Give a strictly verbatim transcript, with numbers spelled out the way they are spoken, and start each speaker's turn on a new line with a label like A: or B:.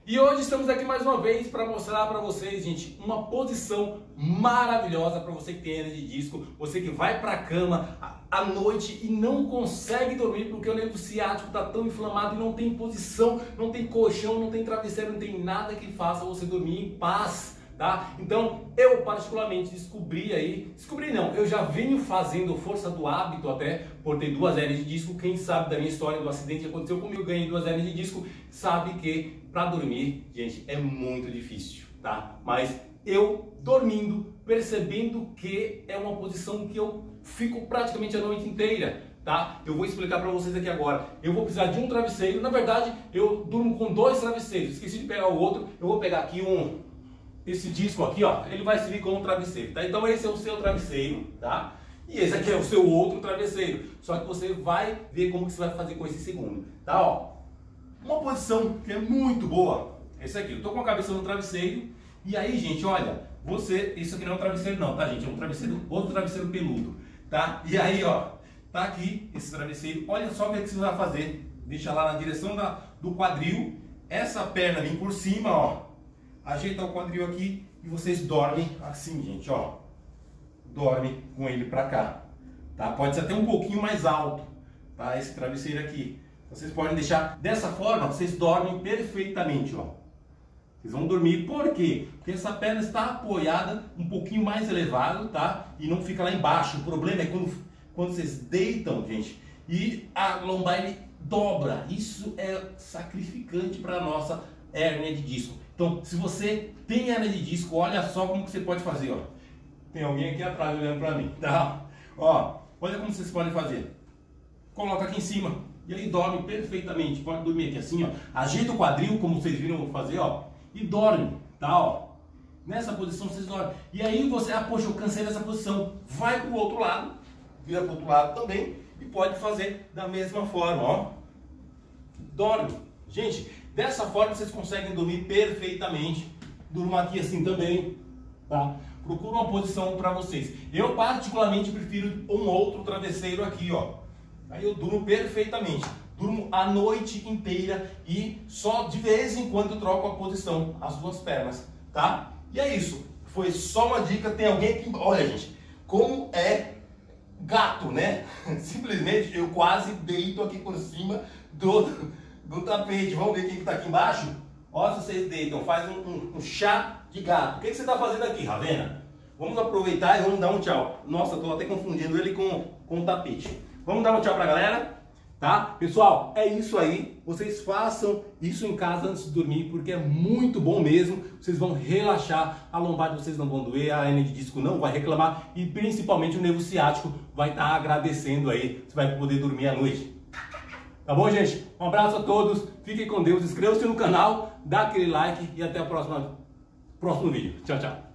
A: E hoje estamos aqui mais uma vez para mostrar para vocês, gente, uma posição maravilhosa para você que tem hernia de disco, você que vai para a cama à noite e não consegue dormir porque o nervo ciático está tão inflamado e não tem posição, não tem colchão, não tem travesseiro, não tem nada que faça você dormir em paz. Tá? Então, eu particularmente descobri aí, descobri não, eu já venho fazendo força do hábito até, por ter duas hérnias de disco. Quem sabe da minha história, do acidente que aconteceu comigo, ganhei duas hérnias de disco, sabe que para dormir, gente, é muito difícil, tá? Mas eu dormindo, percebendo que é uma posição que eu fico praticamente a noite inteira, tá? Eu vou explicar para vocês aqui agora. Eu vou precisar de um travesseiro, na verdade, eu durmo com dois travesseiros, esqueci de pegar o outro, eu vou pegar aqui um... Esse disco aqui, ó, ele vai servir como travesseiro, tá? Então esse é o seu travesseiro, tá? E esse aqui é o seu outro travesseiro. Só que você vai ver como que você vai fazer com esse segundo, tá? Ó, uma posição que é muito boa. Esse aqui, eu tô com a cabeça no travesseiro. E aí, gente, olha, você... Isso aqui não é um travesseiro não, tá, gente? É um travesseiro, outro travesseiro peludo, tá? E aí, ó, tá aqui esse travesseiro. Olha só o que, é que você vai fazer. Deixa lá na direção da, do quadril. Essa perna vem por cima, ó. Ajeita o quadril aqui e vocês dormem assim, gente, ó. Dorme com ele pra cá, tá? Pode ser até um pouquinho mais alto, tá? Esse travesseiro aqui. Vocês podem deixar dessa forma, vocês dormem perfeitamente, ó. Vocês vão dormir, por quê? Porque essa perna está apoiada um pouquinho mais elevado, tá? E não fica lá embaixo. O problema é quando, quando vocês deitam, gente, e a lombar ele dobra. Isso é sacrificante para a nossa hérnia de disco. Então, se você tem hernia de disco, olha só como que você pode fazer, ó. Tem alguém aqui atrás olhando pra mim, tá? Ó, olha como vocês podem fazer. Coloca aqui em cima e aí dorme perfeitamente. Pode dormir aqui assim, ó. Ajeita o quadril, como vocês viram eu fazer, ó. E dorme, tá, ó. Nessa posição vocês dormem. E aí você, ah, poxa, eu cansei dessa posição. Vai pro outro lado, vira pro outro lado também e pode fazer da mesma forma, ó. Dorme. Gente, dessa forma vocês conseguem dormir perfeitamente. Durma aqui assim também, tá? Procura uma posição para vocês. Eu particularmente prefiro um outro travesseiro aqui, ó. Aí eu durmo perfeitamente. Durmo a noite inteira e só de vez em quando eu troco a posição, as duas pernas, tá? E é isso. Foi só uma dica. Tem alguém aqui... Olha, gente, como é gato, né? Simplesmente eu quase deito aqui por cima do... do tapete. Vamos ver quem está aqui embaixo? Ó, se vocês deitam, faz um, um, um chá de gato. O que, que você está fazendo aqui, Ravena? Vamos aproveitar e vamos dar um tchau. Nossa, estou até confundindo ele com, com o tapete. Vamos dar um tchau para a galera? Tá? Pessoal, é isso aí. Vocês façam isso em casa antes de dormir, porque é muito bom mesmo. Vocês vão relaxar, a lombar de vocês não vão doer, a hernia de disco não vai reclamar e principalmente o nervo ciático vai estar tá agradecendo aí. Você vai poder dormir à noite. Tá bom, gente? Um abraço a todos, fiquem com Deus, inscreva-se no canal, dá aquele like e até o próximo, próximo vídeo. Tchau, tchau.